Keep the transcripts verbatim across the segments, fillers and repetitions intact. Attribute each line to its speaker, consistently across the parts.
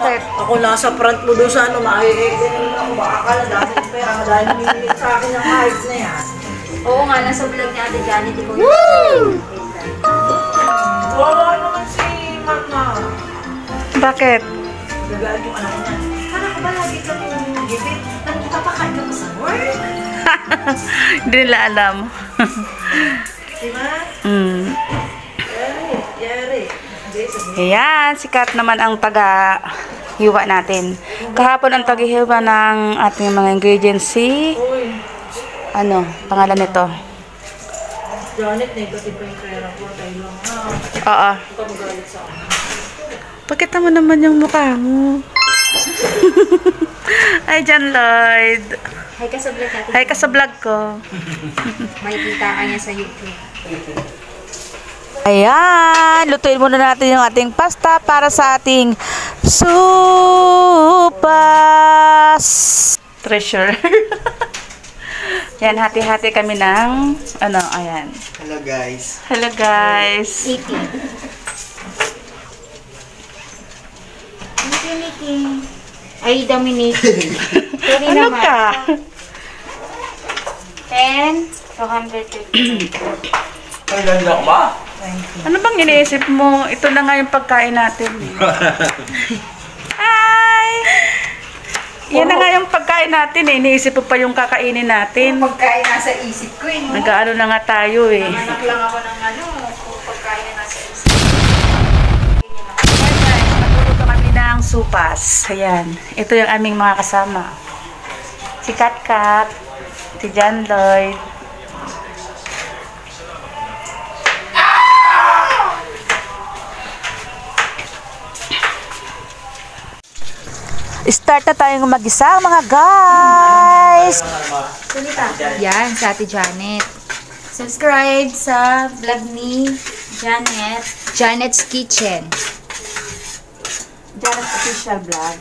Speaker 1: Bakit?
Speaker 2: Ako nasa front mo doon sa ano, makikita naman ako, baka akala dahil yung pera ka dahil humihilit sa akin ang kahit na yan.
Speaker 3: Oo nga, nasa vlog ni Ate Janet, ikaw yung
Speaker 2: Wawa naman si Mama.
Speaker 1: Bakit?
Speaker 2: Gagaan yung anak niya. Para ka ba lagi ka mong gipit? Nagpapakain ka pa sa work?
Speaker 1: Hindi nila alam.
Speaker 2: Diba?
Speaker 1: Mm.
Speaker 2: Yari, yari.
Speaker 1: Ayan, sikat naman ang taga-hiwa natin. Kahapon ang taga-hiwa ng ating mga ingredients si... Ano, pangalan nito?
Speaker 2: Janet, negative pa yung pera ko. Tayo lang ha.
Speaker 1: Oo.
Speaker 2: Huwag ka magalit sa akin.
Speaker 1: Pakita mo naman yung mukha mo. Ay, John Lloyd.
Speaker 3: Hi ka sa vlog natin.
Speaker 1: Hi ka sa vlog ko.
Speaker 3: Makikita ka niya sa YouTube.
Speaker 1: Ayan, lutuin muna natin yung ating pasta para sa ating supas. Treasure. Yan, hati-hati kami ng, ano, ayan.
Speaker 4: Hello guys.
Speaker 1: Hello guys.
Speaker 3: Niki. Niki, Niki. Ay, Dominic. Sorry
Speaker 1: Ano
Speaker 3: naman.
Speaker 1: ka?
Speaker 3: ten, two hundred fifty.
Speaker 4: Ang ganda ko ba?
Speaker 1: Ano bang iniisip mo? Ito na nga yung pagkain natin. Hi! Yan na nga yung pagkain natin eh. Iniisip mo pa yung kakainin natin.
Speaker 3: Pagkain nasa isip ko eh. No?
Speaker 1: Nag-ano na nga tayo eh.
Speaker 3: Anak lang ako ng ano, kung pagkain na nasa isip.
Speaker 1: Ayan guys, magluluto kami ng supas. Ayan. Ito yung aming mga kasama. Si Kat Kat, si John Lloyd. Start na tayong mag-isa mga guys!
Speaker 3: Yan, sa Ate Janet. Subscribe sa vlog ni Janet. Janet's Kitchen.
Speaker 1: Janet's official vlog.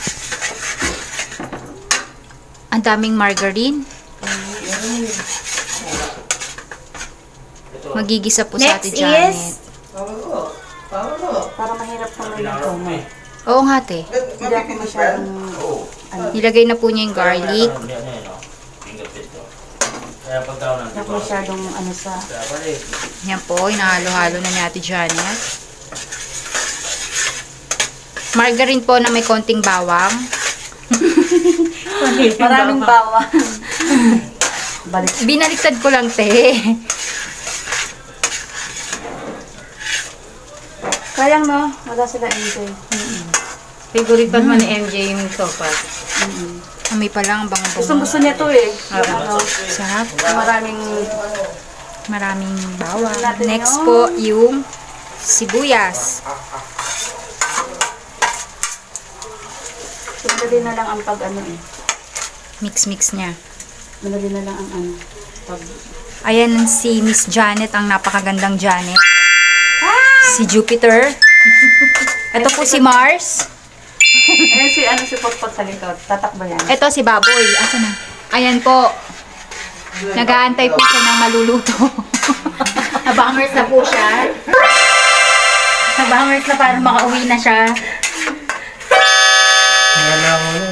Speaker 3: Ang daming margarine. Magigisa po sa Ate Janet.
Speaker 1: Para mahirap pa may luto mo.
Speaker 3: Oo nga, te.
Speaker 1: Hindi ako masyadong...
Speaker 3: Nilagay na po niya yung garlic.
Speaker 1: Hindi ako masyadong ano sa...
Speaker 3: Yan po, inahalo-halo na ni Ate Janet. Margarine po na may konting bawang.
Speaker 1: Maraming bawang. Balik.
Speaker 3: Binaliktad ko lang, te.
Speaker 1: Sayang no? Wala sila enjoy.
Speaker 3: Favorite pa naman ni M J yung sopas. Amoy pa lang, bang
Speaker 1: Gustong gusto niya to eh.
Speaker 3: Oo. Sarap.
Speaker 1: Maraming...
Speaker 3: Maraming bawang.
Speaker 1: Natin
Speaker 3: Next
Speaker 1: yun.
Speaker 3: po, yung sibuyas.
Speaker 1: Madali na lang ang pag ano eh.
Speaker 3: Mix-mix niya.
Speaker 1: Madali na lang ang ano. Pag...
Speaker 3: Ayan si Miss Janet, ang napakagandang Janet. Si Jupiter. Ito po si Mars.
Speaker 1: Ayan si ano si Potpot sa likod. Tatakbo yan.
Speaker 3: Ito si Baboy. Asa na? Ayan po. Nag-aantay po siya ng maluluto. Nabangers na po siya. Nabangers na para makauwi na siya.
Speaker 4: Wala ko yun.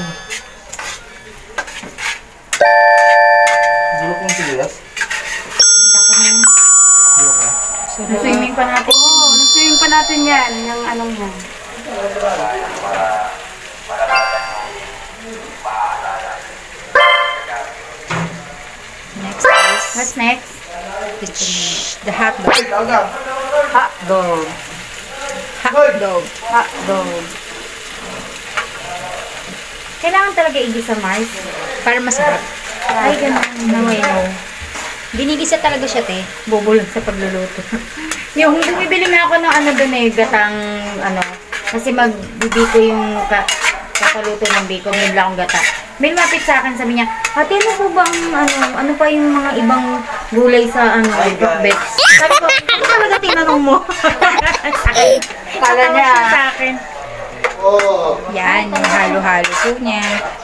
Speaker 4: Bulok yung sibuyas?
Speaker 1: Nag-swimming pa natin. Oo, oh, nag-swimming pa natin yan. Yung anong yan.
Speaker 3: Next is... What's next? The hot dog.
Speaker 1: Hot dog.
Speaker 3: Hot dog.
Speaker 1: Hot dog.
Speaker 3: Kailangan talaga igisa, Mars. Para masarap. Ay, ganun. No, no. Ginigisa talaga siya, te. Bobo lang sa pagluluto. Yung bumibili na ako ng ano doon eh, gatang ano. Kasi magbibiko yung ka, kakaluto ng biko. May akong gata. May lumapit sa akin, sabi niya, ate, ano po bang, ano, ano pa yung mga ibang gulay sa, ano, brookbet? Sabi ko, ano talaga tinanong mo? Kala niya. Sa akin. Yan, yung halo-halo po niya.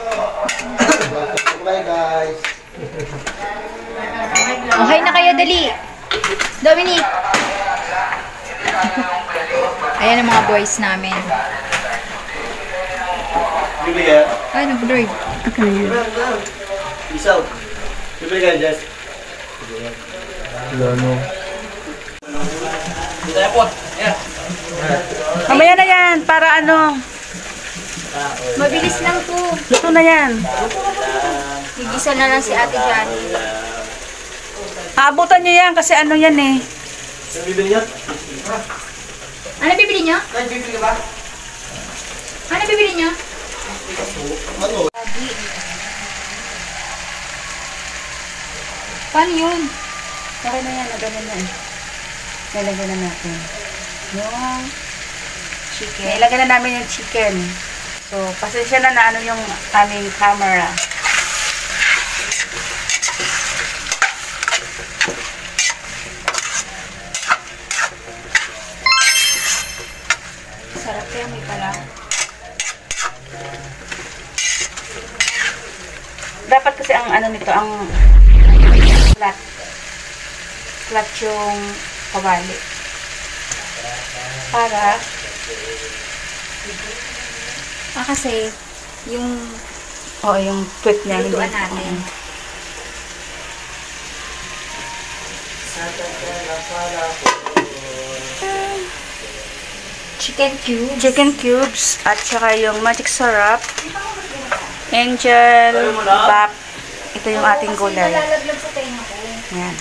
Speaker 4: Bye guys.
Speaker 3: Okay na kayo, dali. Dominic. Ayan ang mga boys namin.
Speaker 4: Bibili kaya?
Speaker 3: Ay, nag-blurred.
Speaker 1: Okay na yan.
Speaker 4: Isaw. Bibili kaya, Jess? Gano? Dito tayo po. Yeah.
Speaker 1: Mamaya na yan, para ano.
Speaker 3: Mabilis lang to.
Speaker 1: Luto na yan.
Speaker 3: Gigisa na lang si Ate Johnny.
Speaker 1: Aabutan nyo yan kasi ano yan eh.
Speaker 4: Ano bibili niya?
Speaker 3: Ano bibili niyo?
Speaker 4: Ay, bibili ka ba?
Speaker 3: Ano bibili niyo?
Speaker 4: Ano?
Speaker 3: Paano yun?
Speaker 1: Okay na yan, nagalan na eh. Nilagyan na natin. Yung chicken. Nilagyan na namin yung chicken. So, pasensya na na ano yung aming camera. Sarap yan, may pala. Dapat kasi ang ano nito, ang flat. Flat yung kawali. Para
Speaker 3: Ah, kasi yung
Speaker 1: oo, yung tweet niya. Hindi.
Speaker 3: lutuan natin. Chicken cube.
Speaker 1: Chicken cubes at saka yung magic syrup. Angel, bap. Ito yung ating gulay.
Speaker 3: Nalalaglag sa tenga ko.
Speaker 1: Yan.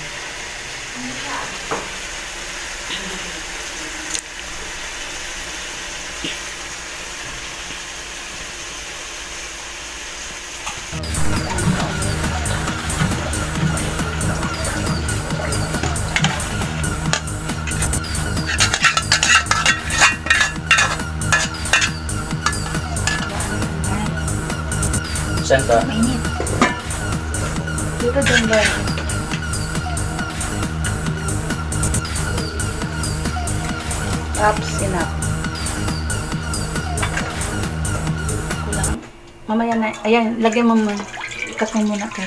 Speaker 4: Saan ka?
Speaker 3: Mainit.
Speaker 1: Dito din ba? Ups, enough. Kulang. Mamaya na. Ayan, lagyan mo mo. Ikat mo muna. Kat.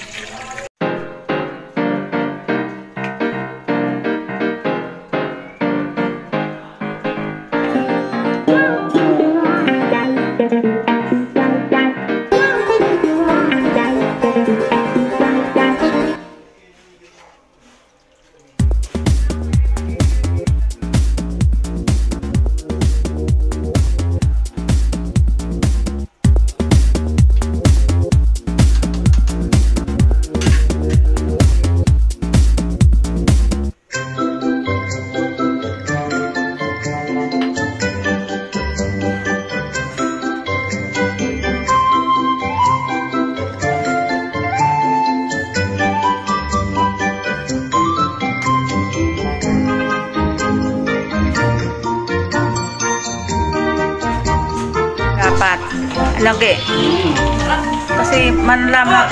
Speaker 1: Dapat. Lagi. Kasi manlamak.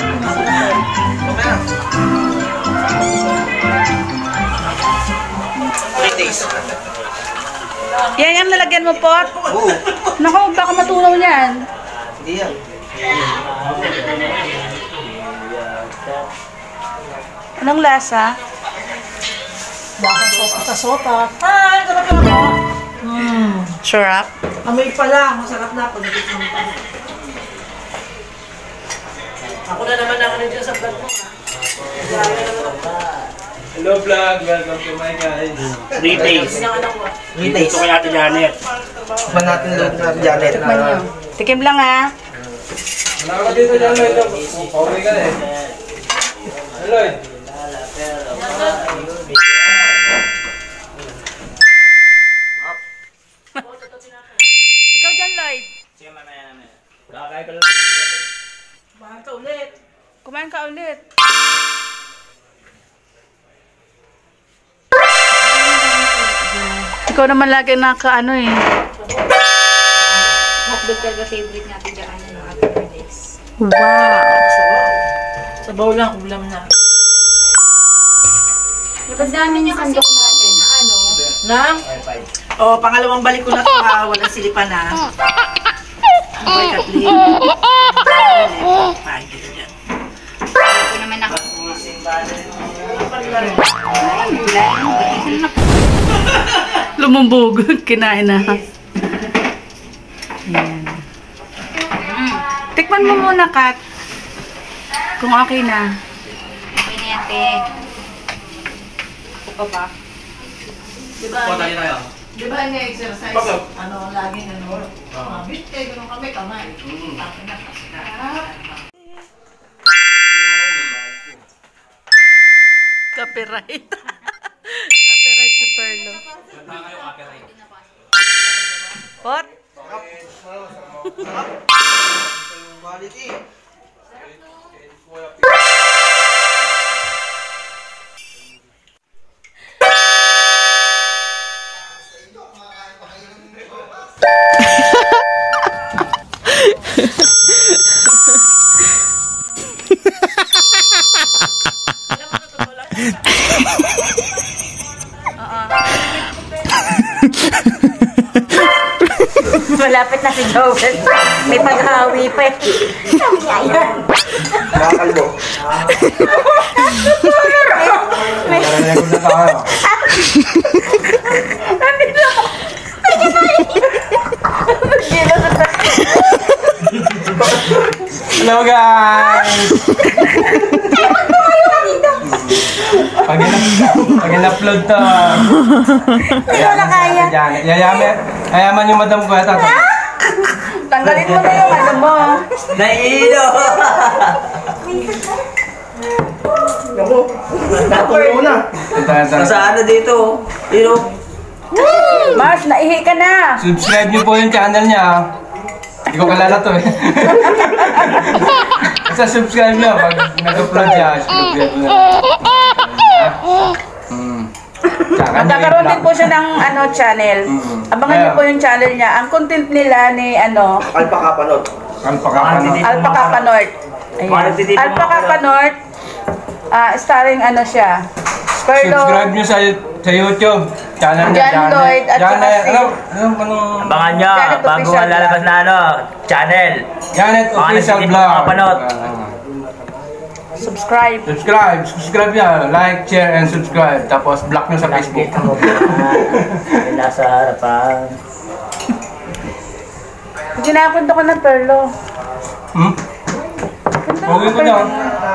Speaker 4: Three days.
Speaker 1: Yan yung nalagyan mo, pot.
Speaker 4: Oo.
Speaker 1: Naku, baka matunaw yan.
Speaker 4: Hindi yan.
Speaker 1: Anong lasa?
Speaker 2: Baka sopa sa sopa. Ay, sarap na ako. Hmm.
Speaker 1: Syrup.
Speaker 2: Amoy pa lang. Masarap na ako. Nagiging pa. Ako na naman ako nandiyan sa vlog mo.
Speaker 4: Hello vlog, welcome to my guys. Three days.
Speaker 2: Pinanganak ko.
Speaker 4: Three days. Ito kay Ate Janet. Tikman natin doon sa Janet.
Speaker 1: Tikman nyo. Tikim lang ha.
Speaker 4: Wala ka dito dyan, Lloyd. Okay ka eh. Lloyd.
Speaker 1: Ikaw dyan, Lloyd.
Speaker 4: Sige, mamaya namin. Kakaya ka lang.
Speaker 2: Mahal ka ulit.
Speaker 1: Kumain ka ulit. Ikaw naman lagi naka ano eh.
Speaker 3: Hotdog talaga favorite natin dyan. Ano, Ate Verdes.
Speaker 1: Wow.
Speaker 2: Sa bowl lang, ulam na.
Speaker 3: Ang dami yung sandok natin. Na ano?
Speaker 2: Na? Oh, pangalawang balik ko na ito ha. Walang silipan na. Boy, Kathleen. Ay, dito dyan.
Speaker 3: Ito naman ako.
Speaker 1: Lumumbog. Kinain na. Ayan. Tingnan mo muna, Kat. Kung okay na.
Speaker 3: Okay na yan, te.
Speaker 1: O pa?
Speaker 2: Diba,
Speaker 4: O, tayo tayo.
Speaker 2: di ba yung exercise?
Speaker 4: Bakit?
Speaker 2: Ano, laging ano, mabit kayo, ganun kami, kamay. Tapos na, tapos na.
Speaker 1: Copyright. Copyright si Perlo. What?
Speaker 4: Quality.
Speaker 3: Malapit na si Joel. May paghawi pa eh.
Speaker 4: Nakakalbo.
Speaker 3: May...
Speaker 4: Nakarecord na tayo. Hello guys! Pag in- pag in-upload to,
Speaker 3: Hindi ko na kaya.
Speaker 4: yayaman, yayaman yung madam ko yata.
Speaker 1: Tanggalin mo na yung ano mo.
Speaker 4: Naiilo! Naku, natulog na. Nasa ano dito, you know?
Speaker 1: Mars, naihi ka na.
Speaker 4: Subscribe niyo po yung channel niya. Hindi ko kalala to eh. Basta subscribe niyo pag nag-upload siya. Subscribe niyo. Hmm.
Speaker 1: Magkakaroon din po siya ng ano channel.
Speaker 4: Mm-mm.
Speaker 1: Abangan niyo po yung channel niya. Ang content nila ni ano,
Speaker 4: Alpaka Panot. Alpaka Panot.
Speaker 1: Alpaka Panort. Ayan. Alpaka Panort. Ah, starring ano siya. Perlo.
Speaker 4: Subscribe niyo sa sa YouTube. Channel niya.
Speaker 1: John Lloyd at saka
Speaker 4: Janet,
Speaker 1: si-
Speaker 4: ano? Ano? Anong?
Speaker 5: Abangan nyo,
Speaker 1: Janet
Speaker 5: bago
Speaker 1: Official
Speaker 5: ang lalabas na ano, channel.
Speaker 4: Janet
Speaker 5: Mga
Speaker 4: Official
Speaker 5: nagtitipid
Speaker 4: Vlog.
Speaker 5: mga panot.
Speaker 4: Ah.
Speaker 1: Subscribe.
Speaker 4: Subscribe. Subscribe niya. Like, share, and subscribe. Tapos block niyo sa Facebook.
Speaker 5: Nakikita mo ba? Yung nasa harapan.
Speaker 1: Ginapunta ko ng Perlo.
Speaker 4: Hmm? Okay ko na.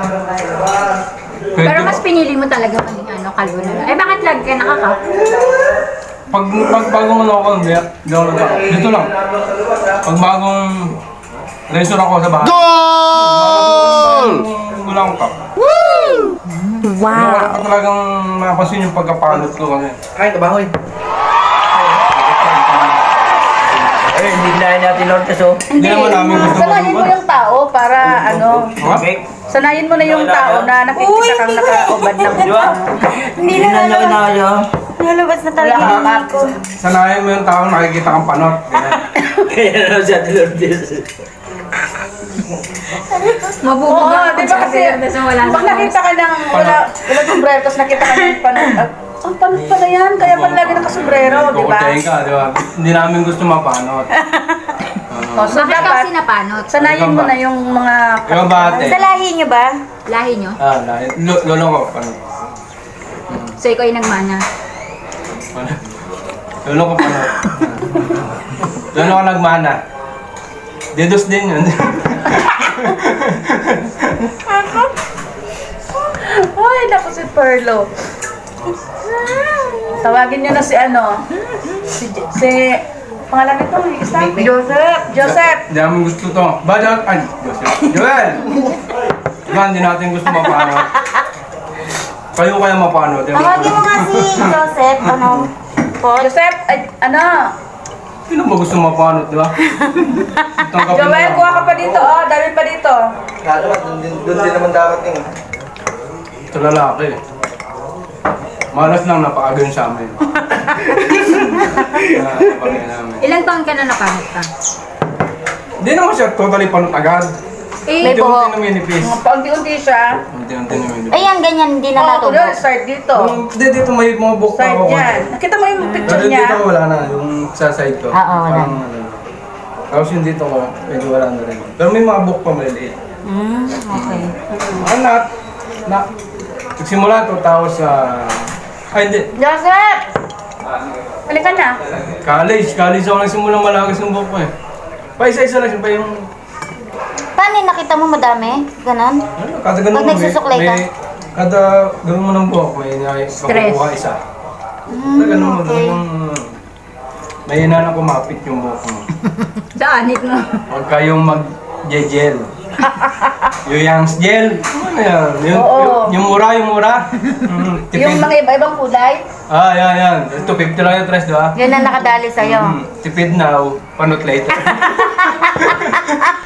Speaker 3: Pero mas pinili mo talaga maging ano, kalbo na lang. Eh bakit lagi ka nakaka?
Speaker 4: Pag, pag bagong ano ako, hindi, hindi ako nagka. Dito lang. Pag bagong razor ako sa bahay. Goal! Wala akong cup. Woo! Wow! Wala ka talagang mapasin yung pagkapalot ko kasi.
Speaker 5: Ay, kabahoy. Ay, hindi na natin Lord kaso.
Speaker 4: Hindi naman namin gusto
Speaker 1: Sanayin mo
Speaker 4: mag-ubad.
Speaker 1: yung tao para ano,
Speaker 5: Okay.
Speaker 1: sanayin mo na yung tao na nakikita kang nakaubad ng
Speaker 5: Di ba?
Speaker 3: Hindi
Speaker 5: Hindi na nyo inayo.
Speaker 3: Nalabas na talaga
Speaker 1: Wala
Speaker 3: yung
Speaker 1: kang
Speaker 3: ko.
Speaker 4: Sanayin mo yung tao nakikita kang panot. Ganyan.
Speaker 5: Kaya na siya Lourdes.
Speaker 1: Oo,
Speaker 3: Mabubuga
Speaker 1: di ba kasi pag nakita ka ng wala, wala sombrero, tapos nakita ka ng panot, ah, ang panot pala yan, kaya pala lagi nakasombrero, di ba?
Speaker 4: Kukutsahin ka, di ba? Hindi namin gusto mapanot.
Speaker 1: Oh, so
Speaker 3: Bakit kasi
Speaker 1: dapat,
Speaker 3: napanot?
Speaker 1: sanayin mo na yung mga
Speaker 4: Ikaw ba ate?
Speaker 3: Sa lahi niyo ba? Lahi niyo?
Speaker 4: Ah, lahat. Lo- Lolo ko, panot.
Speaker 3: So ikaw yung nagmana?
Speaker 4: Panot. Lolo ko, panot. Lolo ko nagmana. Dedos din yun.
Speaker 1: Ay, naku si Perlo. Tawagin niyo na si ano, si, si pangalan nito, isa? Joseph. Joseph.
Speaker 4: Hindi namin gusto to. Badal, ay, Joseph. Joel! Diba, hindi natin gusto mapanot. Kayo kaya mapanot.
Speaker 3: Tawagin mo nga si Joseph, ano?
Speaker 1: Joseph, ay, ano?
Speaker 4: Sino ba gusto mapanot, di ba? Tanggapin mo
Speaker 1: Joel,
Speaker 4: lang.
Speaker 1: kuha ka pa dito, oh. Dami pa dito.
Speaker 4: Doon din naman dapat yung... Ito lalaki. Malas lang napakagawin sa amin. Ah, napakagawin namin.
Speaker 3: Ilang taon ka na napanot ka?
Speaker 4: Hindi naman siya totally panot agad.
Speaker 3: Eh,
Speaker 4: Unti-unti numinipis.
Speaker 1: Mga paunti-unti siya.
Speaker 4: Unti-unti numinipis.
Speaker 3: ay, ang ganyan, hindi na
Speaker 1: Oh,
Speaker 3: natubo.
Speaker 1: kunyari, start dito.
Speaker 4: Kung- Hindi, dito may mga book pa
Speaker 1: Start
Speaker 4: ako.
Speaker 1: yan. Nakita mo yung picture
Speaker 4: Pero
Speaker 1: niya?
Speaker 4: dito wala na, yung sa side ko.
Speaker 3: Ah, oo, wala.
Speaker 4: Parang ano. Tapos yung dito ko, medyo wala na rin. Pero may mga book pa maliliit.
Speaker 3: Hmm, okay.
Speaker 4: Ang na, na, nagsimula to tapos sa, ay hindi,
Speaker 1: Joseph! Halika na.
Speaker 4: college, college ako nagsimulang malakas yung book ko eh. Pa isa-isa lang, pa yung,
Speaker 3: Pa, Paano yun? Nakita mo madami? Ganon?
Speaker 4: Ano, kada ganun
Speaker 3: Pag
Speaker 4: mo,
Speaker 3: nagsusuklay ka?
Speaker 4: may- Kada gawin mo ng buhok, may
Speaker 3: Stress.
Speaker 4: nakukuha isa.
Speaker 3: Hmm,
Speaker 4: Kada ganun mo,
Speaker 3: okay.
Speaker 4: ganun, may hinahanap kumapit yung buhok mo.
Speaker 3: Saan? Ito na.
Speaker 4: Huwag kayong mag-gel. Yung Young's gel. Ano yan? Yung,
Speaker 3: Oo.
Speaker 4: yung, yung mura, yung mura. Mm, tipid.
Speaker 3: Yung mga iba-ibang kulay?
Speaker 4: Ah, yan, yan. two fifty lang yung tres, di ba?
Speaker 3: Yun ang nakadali sa'yo.
Speaker 4: Mm, tipid now, panot later.